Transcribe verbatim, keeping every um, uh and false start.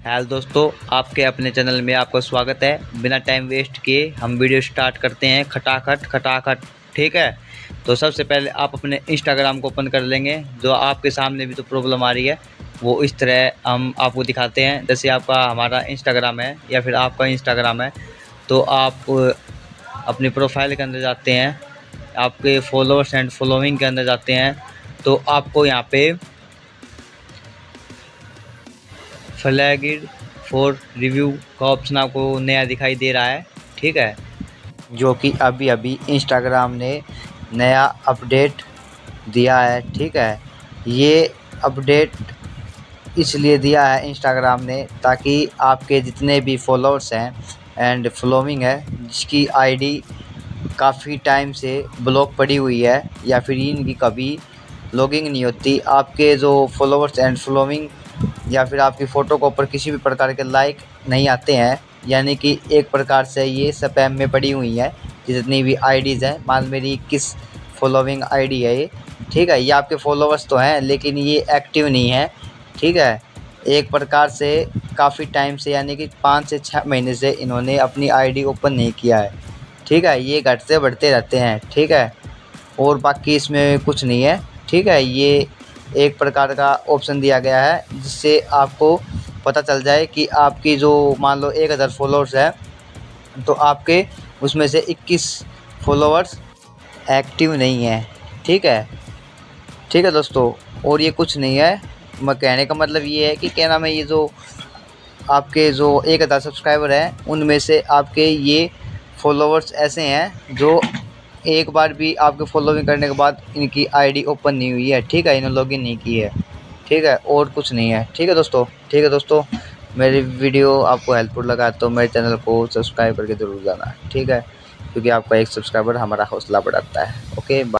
Hello दोस्तों, आपके अपने चैनल में आपका स्वागत है। बिना टाइम वेस्ट किए हम वीडियो स्टार्ट करते हैं खटाखट खटाखट। ठीक है, तो सबसे पहले आप अपने इंस्टाग्राम को ओपन कर लेंगे। जो आपके सामने भी तो प्रॉब्लम आ रही है वो इस तरह हम आपको दिखाते हैं। जैसे आपका हमारा इंस्टाग्राम है या फिर आपका इंस्टाग्राम है, तो आप अपनी प्रोफाइल के अंदर जाते हैं, आपके फॉलोअर्स एंड फॉलोइंग के अंदर जाते हैं, तो आपको यहाँ पे फ्लैग्ड फॉर रिव्यू का ऑप्शन आपको नया दिखाई दे रहा है। ठीक है, जो कि अभी अभी इंस्टाग्राम ने नया अपडेट दिया है। ठीक है, ये अपडेट इसलिए दिया है इंस्टाग्राम ने ताकि आपके जितने भी फॉलोअर्स हैं एंड फॉलोइंग है, जिसकी आईडी काफ़ी टाइम से ब्लॉक पड़ी हुई है या फिर इनकी कभी लॉगिंग नहीं होती, आपके जो फॉलोअर्स एंड फॉलोइंग या फिर आपकी फ़ोटो के ऊपर किसी भी प्रकार के लाइक नहीं आते हैं, यानी कि एक प्रकार से ये स्पैम में पड़ी हुई है जितनी भी आईडीज़ हैं। मान मेरी इक्कीस फॉलोइंग आईडी है ये। ठीक है, ये आपके फॉलोअर्स तो हैं लेकिन ये एक्टिव नहीं है। ठीक है, एक प्रकार से काफ़ी टाइम से यानी कि पाँच से छः महीने से इन्होंने अपनी आईडी ओपन नहीं किया है। ठीक है, ये घटते बढ़ते रहते हैं। ठीक है, और बाकी इसमें कुछ नहीं है। ठीक है, ये एक प्रकार का ऑप्शन दिया गया है जिससे आपको पता चल जाए कि आपकी जो मान लो एक हज़ार फॉलोअर्स है तो आपके उसमें से इक्कीस फॉलोअर्स एक्टिव नहीं है। ठीक है, ठीक है दोस्तों, और ये कुछ नहीं है। मैं कहने का मतलब ये है कि क्या नाम है, ये जो आपके जो एक हज़ार सब्सक्राइबर हैं उनमें से आपके ये फॉलोअर्स ऐसे हैं जो एक बार भी आपके फॉलोइंग करने के बाद इनकी आईडी ओपन नहीं हुई है। ठीक है, इन्होंने लॉगिन नहीं की है। ठीक है, और कुछ नहीं है। ठीक है दोस्तों, ठीक है दोस्तों, मेरी वीडियो आपको हेल्पफुल लगा तो मेरे चैनल को सब्सक्राइब करके ज़रूर जाना। ठीक है, क्योंकि आपका एक सब्सक्राइबर हमारा हौसला बढ़ाता है। ओके।